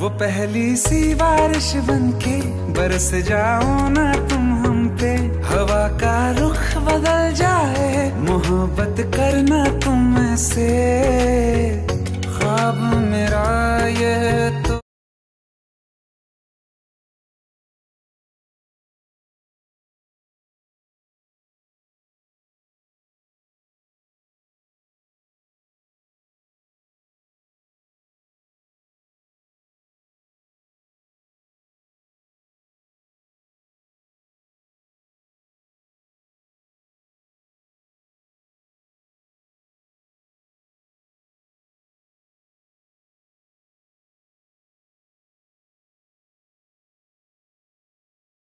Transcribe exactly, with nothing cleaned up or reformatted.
वो पहली सी बारिश बनके बरस जाओ ना तुम हम पे, हवा का रुख बदल जाए मोहब्बत करना तुम से।